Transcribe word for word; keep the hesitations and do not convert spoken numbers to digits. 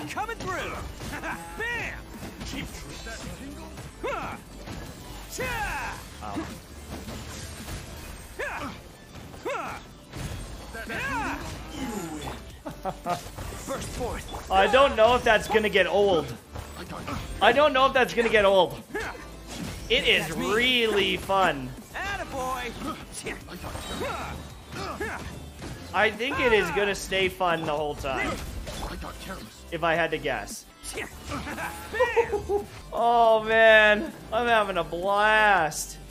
coming through. Bam! Cheap trick that tingle. Huh. Cha! Oh. Huh. Huh. That Burst forth. I don't know if that's gonna get old. I don't know if that's gonna get old. It is really fun. Attaboy. I think it is gonna stay fun the whole time. If I had to guess. Oh man, I'm having a blast.